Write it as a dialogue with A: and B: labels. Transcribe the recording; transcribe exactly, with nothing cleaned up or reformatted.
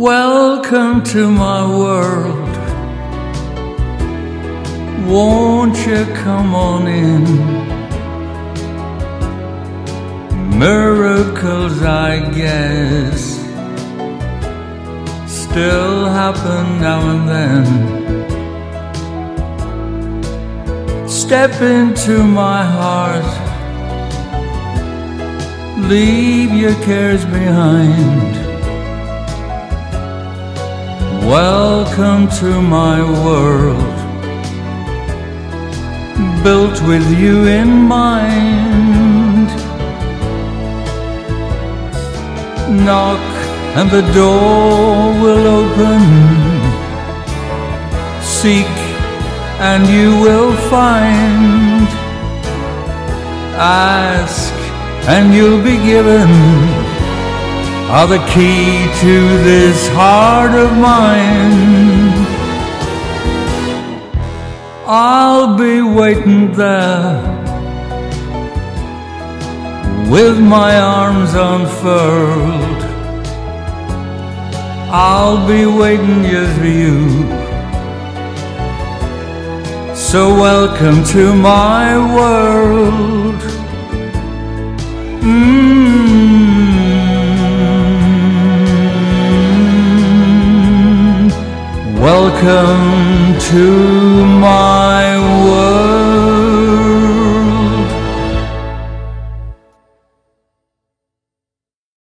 A: Welcome to my world. Won't you come on in? Miracles, I guess, still happen now and then. Step into my heart, leave your cares behind. Welcome to my world, built with you in mind. Knock and the door will open. Seek and you will find. Ask and you'll be given are the key to this heart of mine. I'll be waiting there with my arms unfurled. I'll be waiting just for you. So welcome to my world. Mm-hmm. Welcome to my world.